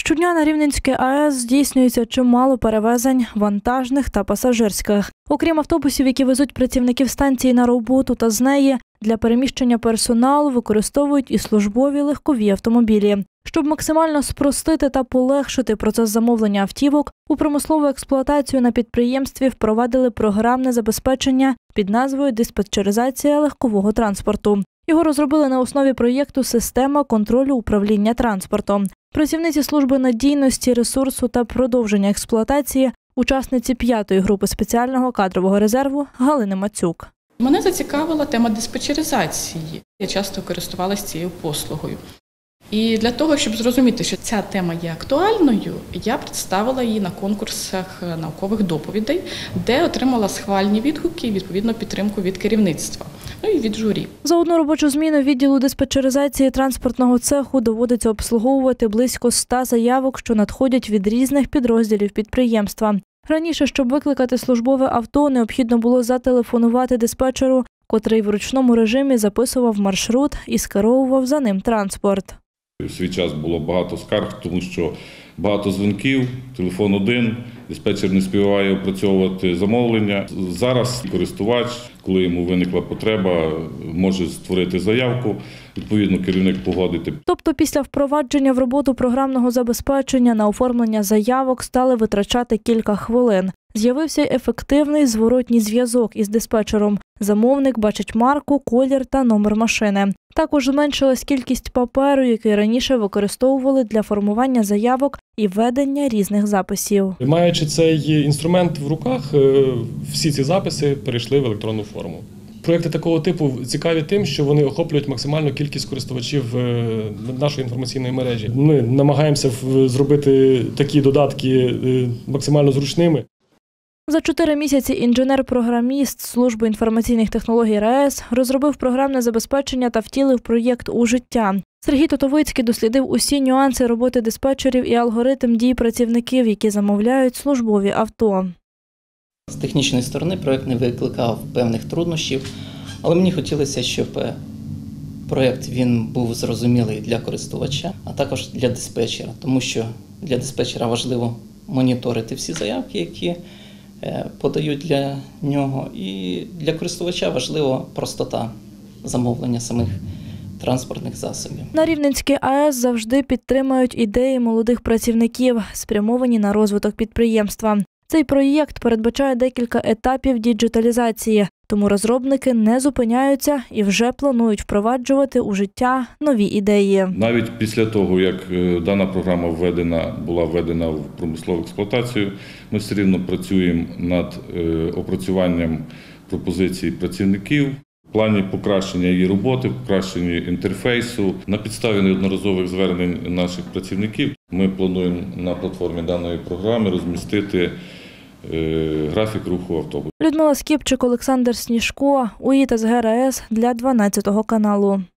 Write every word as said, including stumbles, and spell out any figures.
Щодня на Рівненській АЕС здійснюється чимало перевезень вантажних та пасажирських. Окрім автобусів, які везуть працівників станції на роботу та з неї, для переміщення персоналу використовують і службові легкові автомобілі. Щоб максимально спростити та полегшити процес замовлення автівок, у промислову експлуатацію на підприємстві впровадили програмне забезпечення під назвою «Диспетчеризація легкового транспорту». Його розробили на основі проєкту «Система контролю управління транспортом». Працівниці служби надійності, ресурсу та продовження експлуатації, учасниці п'ятої групи спеціального кадрового резерву Галини Мацюк. Мене зацікавила тема диспетчеризації. Я часто користувалася цією послугою. І для того, щоб зрозуміти, що ця тема є актуальною, я представила її на конкурсах наукових доповідей, де отримала схвальні відгуки і, відповідно, підтримку від керівництва, ну і від журі. За одну робочу зміну відділу диспетчеризації транспортного цеху доводиться обслуговувати близько ста заявок, що надходять від різних підрозділів підприємства. Раніше, щоб викликати службове авто, необхідно було зателефонувати диспетчеру, котрий в ручному режимі записував маршрут і скеровував за ним транспорт. У свій час було багато скарг, тому що багато дзвінків, телефон один, диспетчер не співає опрацьовувати замовлення. Зараз користувач, коли йому виникла потреба, може створити заявку, відповідно керівник погодити. Тобто після впровадження в роботу програмного забезпечення на оформлення заявок стали витрачати кілька хвилин. З'явився ефективний зворотній зв'язок із диспетчером. Замовник бачить марку, колір та номер машини. Також зменшилась кількість паперу, який раніше використовували для формування заявок і ведення різних записів. Маючи цей інструмент в руках, всі ці записи перейшли в електронну форму. Проєкти такого типу цікаві тим, що вони охоплюють максимальну кількість користувачів нашої інформаційної мережі. Ми намагаємося зробити такі додатки максимально зручними. За чотири місяці інженер-програміст Служби інформаційних технологій РаЕС розробив програмне забезпечення та втілив проєкт у життя. Сергій Тотовицький дослідив усі нюанси роботи диспетчерів і алгоритм дій працівників, які замовляють службові авто. З технічної сторони проєкт не викликав певних труднощів, але мені хотілося, щоб проєкт він був зрозумілий для користувача, а також для диспетчера, тому що для диспетчера важливо моніторити всі заявки, які подають для нього, і для користувача важлива простота замовлення самих транспортних засобів. На Рівненській АЕС завжди підтримують ідеї молодих працівників, спрямовані на розвиток підприємства. Цей проєкт передбачає декілька етапів діджиталізації, тому розробники не зупиняються і вже планують впроваджувати у життя нові ідеї. Навіть після того, як дана програма введена, була введена в промислову експлуатацію, ми все рівно працюємо над опрацюванням пропозицій працівників. В плані покращення її роботи, покращення інтерфейсу. На підставі неодноразових звернень наших працівників ми плануємо на платформі даної програми розмістити графік руху автобусів. Людмила Скіпчик, Олександр Сніжко, УІТСГ РаЕС для дванадцятого каналу.